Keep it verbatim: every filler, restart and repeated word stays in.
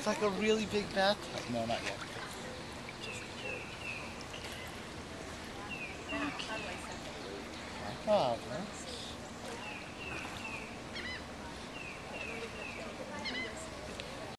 It's like a really big bathtub. No, not yet. Oh,